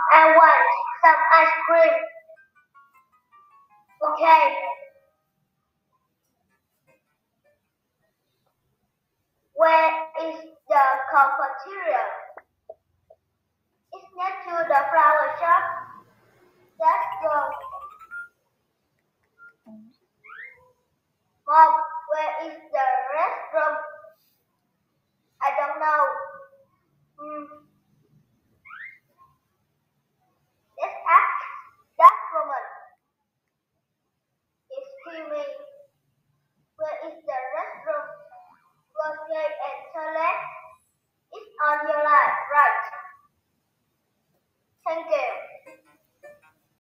I want some ice cream. Okay, where is the cafeteria? It's next to the flower shop. Let's go. Mom, where is the restroom? I don't know. Hmm, let's ask that woman. Excuse me.